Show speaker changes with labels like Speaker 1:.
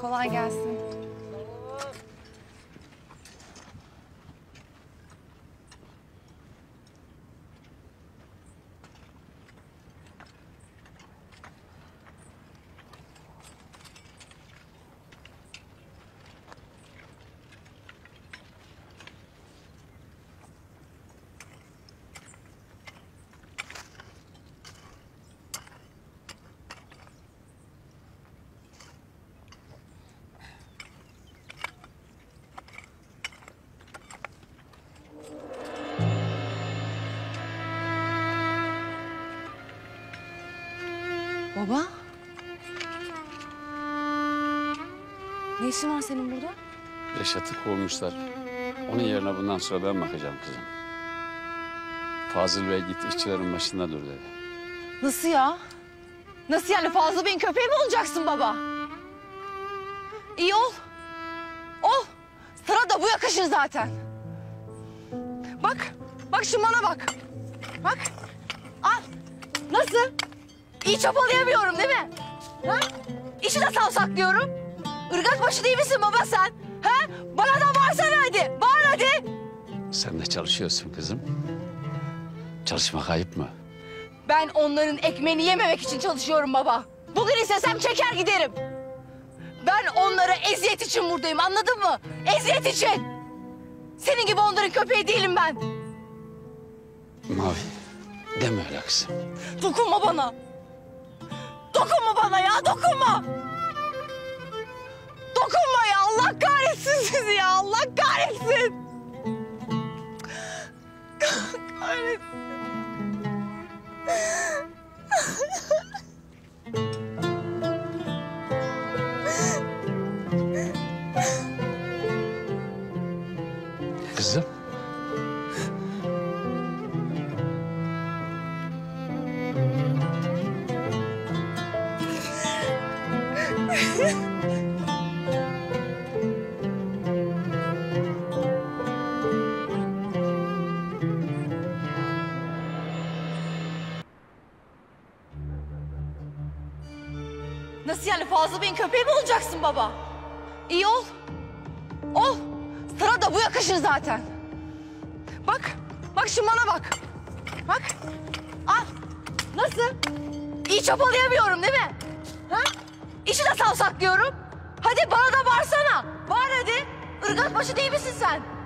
Speaker 1: Kolay gelsin. Baba? Ne işin var senin burada?
Speaker 2: Reşat'ı kovmuşlar. Onun yerine bundan sonra ben bakacağım kızım. Fazıl Bey git işçilerin başında dur dedi.
Speaker 1: Nasıl ya? Nasıl yani? Fazıl Bey'in köpeği mi olacaksın baba? İyi ol. Ol. Sana da bu yakışır zaten. Bak. Bak şu bana bak. Bak. Al. Nasıl? İyi çapalayamıyorum değil mi? Ha? İşi de savsaklıyorum. Irgat başı değil misin baba sen? Ha? Bana da bağırsana hadi. Bağır hadi.
Speaker 2: Sen de çalışıyorsun kızım. Çalışmak ayıp mı?
Speaker 1: Ben onların ekmeğini yememek için çalışıyorum baba. Bugün istesem çeker giderim. Ben onlara eziyet için buradayım, anladın mı? Eziyet için. Senin gibi onların köpeği değilim ben.
Speaker 2: Mavi, deme öyle kızım.
Speaker 1: Dokunma bana. Dokunma bana ya, dokunma. Dokunma ya, Allah kahretsin sizi ya, Allah kahretsin. Kahretsin.
Speaker 2: Kızım.
Speaker 1: Nasıl yani? Fazıl Bey'in köpeği mi olacaksın baba? İyi ol. Ol. Sana da bu yakışır zaten. Bak. Bak şu bana bak. Bak. Al. Nasıl? İyi çapalayamıyorum değil mi? Ha? İşi de savsaklıyorum. Hadi bana da bağırsana. Bağır hadi. Irgat başı değil misin sen?